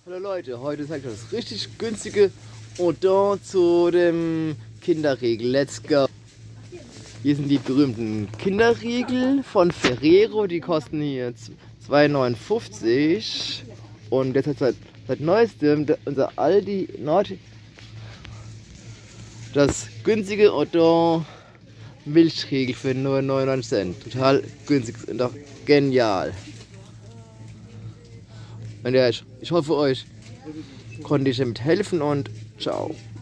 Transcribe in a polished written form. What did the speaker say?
Hallo Leute, heute zeige ich euch das richtig günstige Odon zu dem Kinderriegel. Let's go! Hier sind die berühmten Kinderriegel von Ferrero, die kosten hier 2,59 € und jetzt hat seit neuestem unser Aldi Nord das günstige Odon Milchriegel für nur 99 Cent. Total günstig und auch genial. Und ja, ich hoffe, euch konnte ich damit helfen und ciao.